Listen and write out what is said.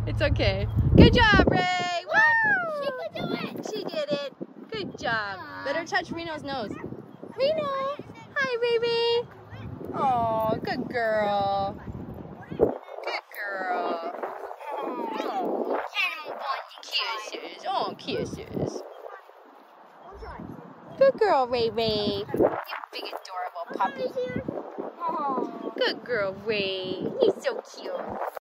It's okay. Good job, Ray. Woo! She could do it. She did it. Good job. Let her touch Reno's nose. Reno. Hi, baby. Oh, good girl. Good girl. Oh, kisses. Oh, kisses. Good girl, Ray Ray. You big adorable puppy. Oh, good girl, Ray. He's so cute.